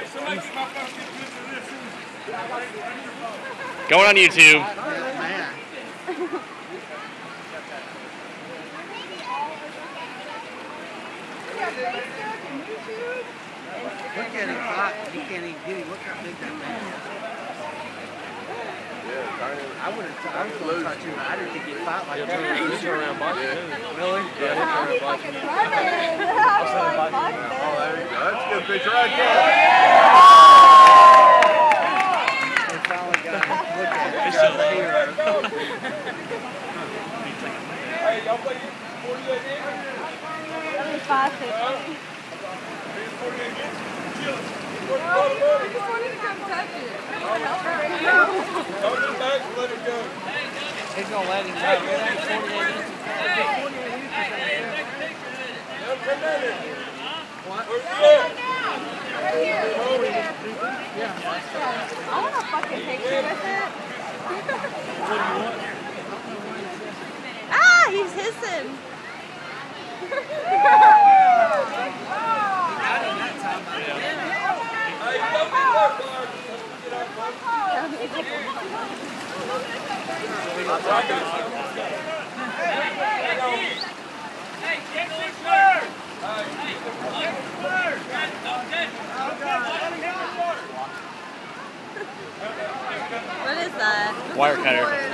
Going on YouTube. Look at him fight. You can't even get him. Look how big that thing is. I was going to touch him. I didn't think he'd fight like that. He'll turn around boxing. Really? Yeah, he'll turn around boxing. Oh, there you go. That's a good picture right there. They finally got him. Look at him. He's still a hero. Hey, y'all play 48 games? 5 6. Don't look back and let it go. He's going to let him go. It ain't 48 inches. Come in here. What? Where's I want a fucking picture with it. Ah, he's hissing. What is that? Wire cutter.